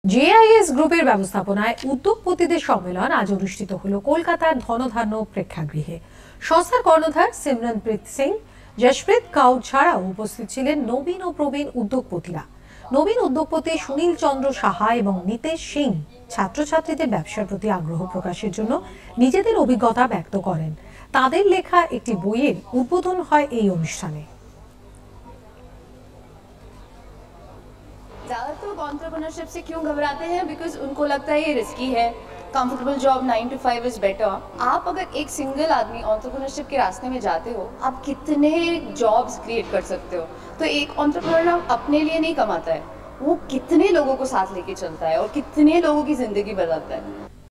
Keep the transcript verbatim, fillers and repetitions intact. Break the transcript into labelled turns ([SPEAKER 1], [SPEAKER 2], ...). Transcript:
[SPEAKER 1] JIS গ্রুপের ব্যবস্থাপনায় উদ্যোগপতিদের সম্মেলন আজ অনুষ্ঠিত হলো কলকাতার ধনধান্য প্রেক্ষাগৃহে। সংস্থার কর্ণধার সিমরনপ্রীত সিং, যশপ্রীত কাউর ছাড়াও উপস্থিত ছিলেন নবীন ও প্রবীণ উদ্যোগপতিরা। নবীন উদ্যোগপতি সুনীল চন্দ্র সাহা এবং নিতেশ সিং ছাত্রছাত্রীদের ব্যবসার প্রতি আগ্রহ প্রকাশের জন্য নিজেদের অভিজ্ঞতা ব্যক্ত করেন। তাদের লেখা একটি বইয়ের উদ্বোধন হয় এই অনুষ্ঠানে।
[SPEAKER 2] ज़्यादातर लोग एंटरप्रेन्योरशिप से क्यों घबराते हैं? बिकॉज उनको लगता है ये रिस्की है, comfortable job nine to five is better. आप अगर एक सिंगल आदमी एंटरप्रेन्योरशिप के रास्ते में जाते हो, आप कितने जॉब्स क्रिएट कर सकते हो। तो एक एंटरप्रेन्योर अपने लिए नहीं कमाता है, वो कितने लोगों को साथ लेके चलता है और कितने लोगों की जिंदगी बदलता है।